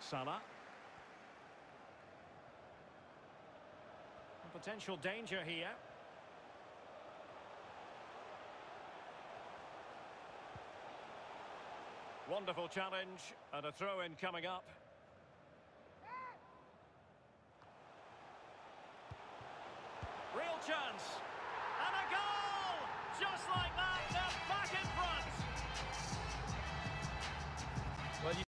Salah. Potential danger here. Wonderful challenge, and a throw-in coming up. Real chance. And a goal! Just like that, they're back in front! Well,